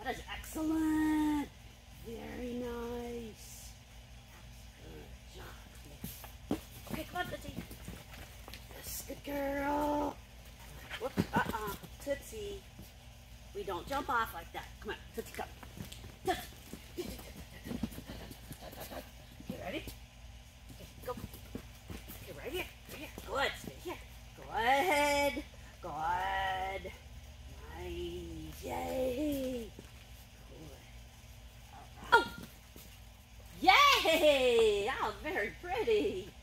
That is excellent. Very nice. Good job. Okay, come on, Tootsie. Yes, good girl. Whoops, Tootsie. We don't jump off like that. Come on, Tootsie, come. Tootsie. Okay, ready? Okay, go. Okay, right here. Right here. Good. Stay here. Good. Good. Nice. Yay. Good. Oh! Yay! Oh, very pretty.